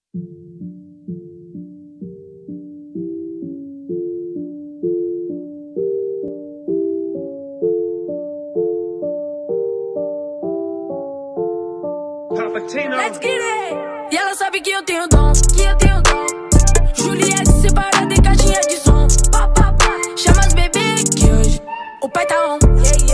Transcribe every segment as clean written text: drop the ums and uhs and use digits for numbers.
Let's get it! E ela sabe que eu tenho dom, Juliette separada em caixinha de som. Pá, pá, pá. Chama as bebê que hoje o pai tá on.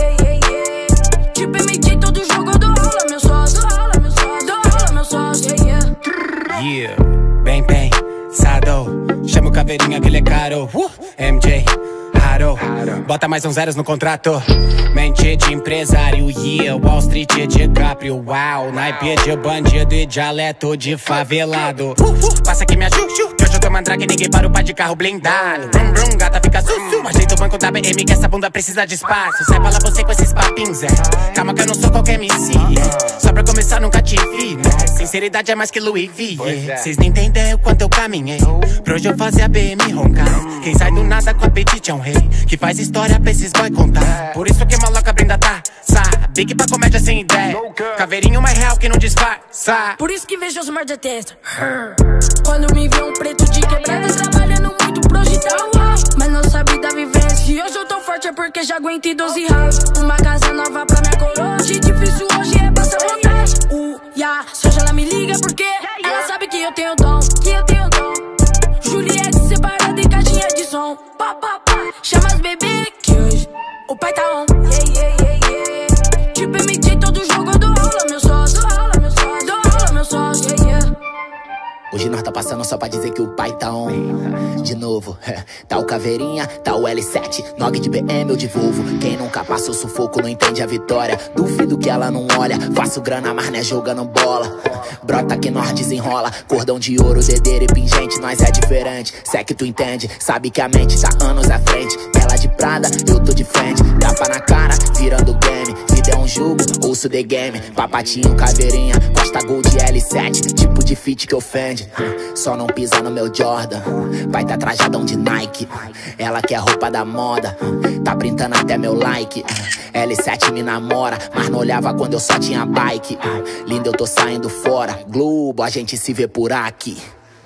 Tipo MJ, todo jogo eu dou aula, meu sócio. Dou aula, meu sócio. Yeah, bem pensado. Chama o Caveirinha que ele é caro. MJ, raro. Bota mais uns zeros no contrato. Mente de empresário, yeah. Wall Street de DiCaprio, wow. Naipe de bandido e dialeto de favelado. Passa aqui minha chuchu, que hoje eu tô mandrake, ninguém para o pai de carro blindado. Brum brum, gata fica sussu. Ajeita o banco da BM que essa bunda precisa de espaço. Sai pra lá você com esses papinhos, calma que eu não sou qualquer MC, só pra começar nunca te vi, né? Sinceridade é mais que Louis V, Cês nem entendem o quanto eu caminhei pra hoje eu fazer a BM roncar. Quem sai do nada com apetite é um rei, que faz história pra esses boy contar. Por isso que maloca brinda tá, Big pra comédia sem ideia, Caveirinho mais real que não disfarça. Por isso que vejo os mar de testa. Quando me vê um preto de quebrada trabalhando muito pro hospital, mas não sabe da vivência. E hoje eu tô forte é porque já aguentei 12 rounds. Uma casa nova pra minha coroa. De difícil hoje é passar vontade. Se hoje ela me liga porque ela sabe que eu tenho dom, Juliette separada em caixinha de som. Pá, pá, pá. Chama as bebê que hoje o pai tá on. Tipo MJ, todo jogo eu dou aula, meu sócio. Dou aula, meu sócio. Hoje nós tá passando só pra dizer que o pai tá on. De novo, tá o Caveirinha, tá o L7, Nog de BM ou de Volvo. Quem nunca passa o sufoco não entende a vitória. Duvido que ela não olha, faço grana mas não é jogando bola. Brota que nós desenrola, cordão de ouro, dedeira e pingente. Nós é diferente, cê é que tu entende. Sabe que a mente tá anos à frente. Ela de Prada, eu tô de frente. Tapa na cara, virando game. Vida é um jogo, ouço The Game. Papatinho, Caveirinha, Costa Gold L7. Tipo de fit que ofende, só não pisa no meu Jordan. Vai tá trajadão de Nike, ela quer roupa da moda, tá printando até meu like. L7 me namora, mas não olhava quando eu só tinha bike. Linda, eu tô saindo fora, Globo, a gente se vê por aqui.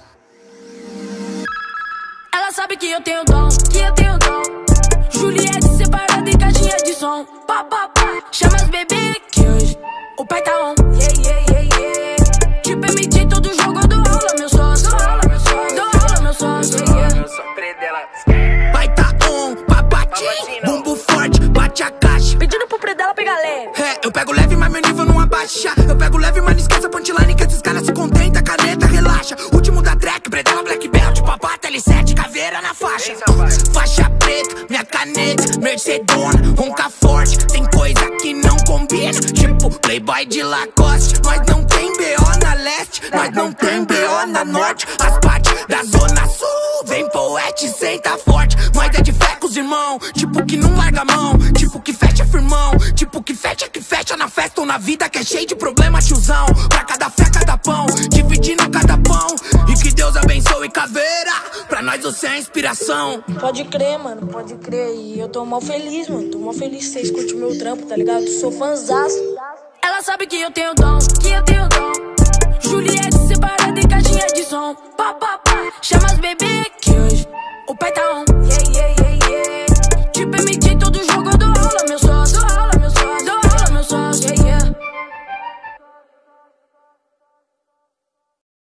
Ela sabe que eu tenho dom, Juliette separada em caixinha de som. Pá, pá, pá. Chama as bebê que hoje o pai tá on. Tipo MJ, todo jogo eu dou aula, meu sócio. Dou aula, meu sócio. Pai tá on, papatinho, bumbo forte, bate a caixa. Pedindo pro Predela pegar leve. Eu pego leve, mas meu nível não abaixa. Eu pego leve, mas não esqueça a punchline que esses caras se contenta, caneta, relaxa. Último da track, Predela, Black Belt, papata, L7, caveira na faixa. Faixa preta, minha caneta, Mercedona, ronca forte. Tem coisa que não combina, tipo Playboy de Lacoste. Nós não tem BO na leste, nós não tem BO na norte. As partes da zona sul, vem poete, senta forte. Nós é de fé com os irmão, tipo que não larga a mão, tipo que fecha firmão, tipo que fecha na festa ou na vida que é cheio de problema, tiozão. Pra cada fé, cada pão, dividindo cada pão. E que Deus abençoe Caveira, pra nós você é inspiração. Pode crer, mano, pode crer. E eu tô mal feliz, mano, tô mal feliz que vocês curtem o meu trampo, tá ligado? Sou fãzaço. Ela sabe que eu tenho dom, Juliette separada em caixinha de som. Pá, pá, pá. Chama as bebê